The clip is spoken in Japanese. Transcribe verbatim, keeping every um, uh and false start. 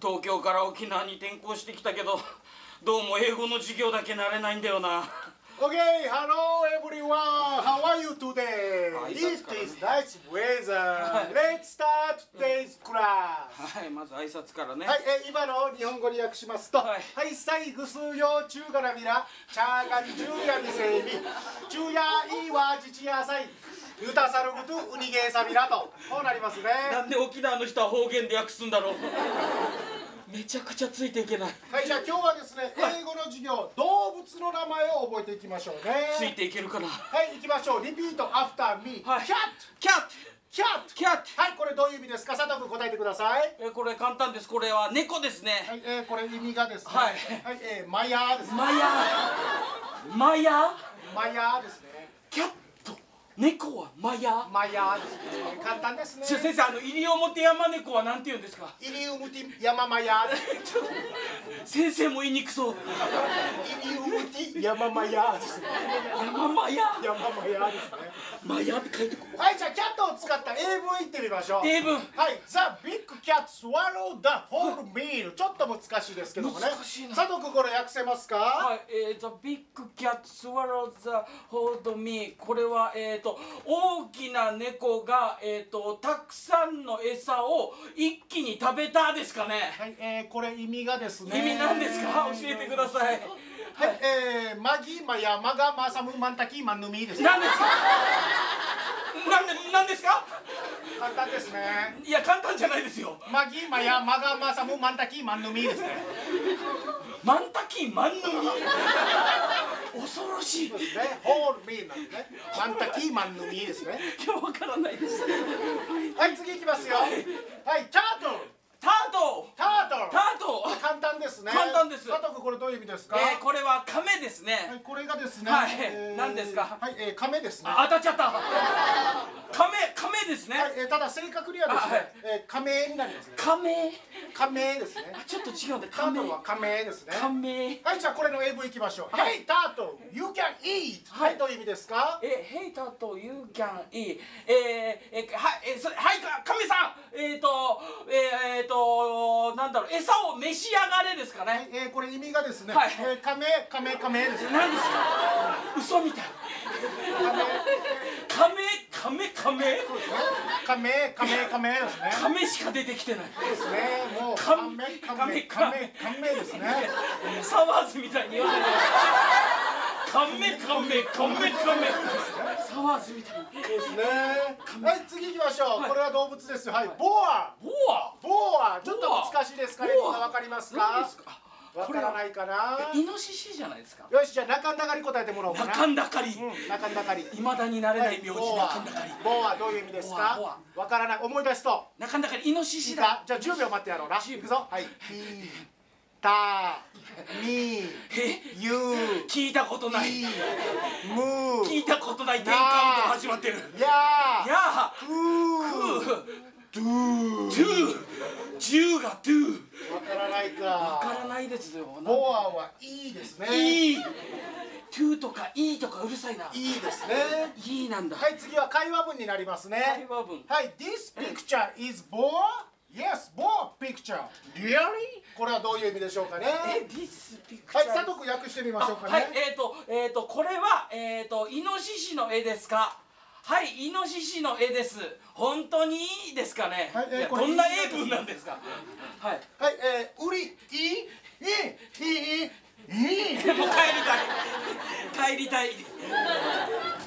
東京から沖縄に転校してきたけど、どうも英語の授業だけ慣れないんだよな。 Okay, hello everyone. How are you today? It is nice weather. Let's start today's class. はい、まず挨拶からね。 はい、え今の日本語に訳しますと、はい、サイグスヨチューガラミラ、チャーガンジュヤミセイミ、チュヤイワジチヤサイ、ユタサルグトゥウニゲーサミラと、こうなりますね。 なんで沖縄の人は方言で訳すんだろう。めちゃくちゃついていけない。 はい、じゃあ今日はですね、英語の授業、動物の名前を覚えていきましょうね。 ついていけるかな。 はい、行きましょう。リピートアフターミー。 はい、 キャットキャットキャットキャット。 はい、これどういう意味ですか。佐藤君答えてください。 え、これ簡単です。これは猫ですね。 はい、えー、これ意味がですね。 はい、 はい、えー、マヤーですね。 マヤー。マヤー。 マヤーですね。 キャット。猫はマヤー。 マヤーですね。簡単ですね。 先生、あの西表山猫はなんて言うんですか。 イリウムティヤママヤー。 先生も言いにくそう。 イリウムティヤママヤーですね。 山マヤ。 ヤママヤーですね。 マヤって書いてこう。 はい、じゃあキャットを使った英文言ってみましょう。 英文。 はい、The big cat swallowed the whole meal。ちょっと難しいですけどもね。 難しいな。 佐藤君これ訳せますか。 はい、えーと Big cat swallowed the whole meal。これはえーと大きな猫がえーとたくさんの餌を一気に食べたですかね。 はい、えー、これ意味がですね。 意味なんですか。教えてください。 はい、えー、マギマヤマガマサムマンタキマンヌミです。 何ですか。なんでなんですか。 簡単ですね。 いや簡単じゃないですよ。 マギマヤマガマサムマンタキマンヌミですね。 マンタキマンヌミ。恐ろしい。 そうですね。ホールミーなんでね。マンタキマンヌミですね。 今日わからないです。 はい、次いきますよ。はい、タートル。 タートル。 タートル。 タートル。 簡単ですね。 簡単です。 佐藤君これどういう意味ですか。 えー、これは亀ですね。 はい、これがですね。 はい、 えー、 何ですか。 はい、えー、亀ですね。 あ、当たっちゃった。亀、亀ですね。 はい、えー、ただ正確にはですね、はい、えー、亀になりますね。 亀。 亀ですね。 あ、ちょっと違うんだ。 タートルは亀ですね。 亀。 はい、じゃあこれの英文いきましょう。 はい、 Hey turtle, you can eat。はい、どういう意味ですか。 え、Hey turtle, you can eat。えー、え、はい、え、それ、はい、亀さん。えっと、えっと、なんだろう、餌を召し上がれですかね。 えー、これ意味がですね。 はい、 えー、亀、亀、亀です。 何ですか。嘘みたい。亀、亀、亀。 そうですね。亀、亀、亀ですね。 亀しか出てきてない。 ですね。もう亀、 亀、亀、亀、亀ですね。 サワーズみたいに言わない。亀、亀、亀、亀。サワーズみたいに。 ですね。はい、次行きましょう。これは動物ですよ。はい、ボア。 ボア。 ボア。ちょっと難しいですかね。みんなわかりますか。わからないかな。 イノシシじゃないですか。 よし、じゃあ中んだかり答えてもらおうかな。 中んだかり。 中んだかり。 未だになれない名字。中んだかり。 ボアどういう意味ですか。わからない。思い出すと。 中んだかりイノシシだ。 じゃあじゅうびょう待ってやろうな。いくぞ。はい。たみゆ聞いたことない。 む聞いたことない。テンカウント始まってる。 ややくドゥトゥじゅうがトゥ。 わからないか。 わからないですよ。 ボアはいいですね。 いい。トゥとかいいとかうるさいな。 いいですね。 いいなんだ。 はい、次は会話文になりますね。 会話文。 はい、This picture is boa? Yes, boa picture. Really? これはどういう意味でしょうかね。 え、This picture。 はい、佐藤君訳してみましょうかね。 はい、えっと、えっと、これは、えっと、イノシシの絵ですか。はい、イノシシの絵です。本当にいいですかね。はい、えー、どんな英文なんですか。はい。 はい、えー、うり、い、い、い、い、い、い。 もう帰りたい。帰りたい。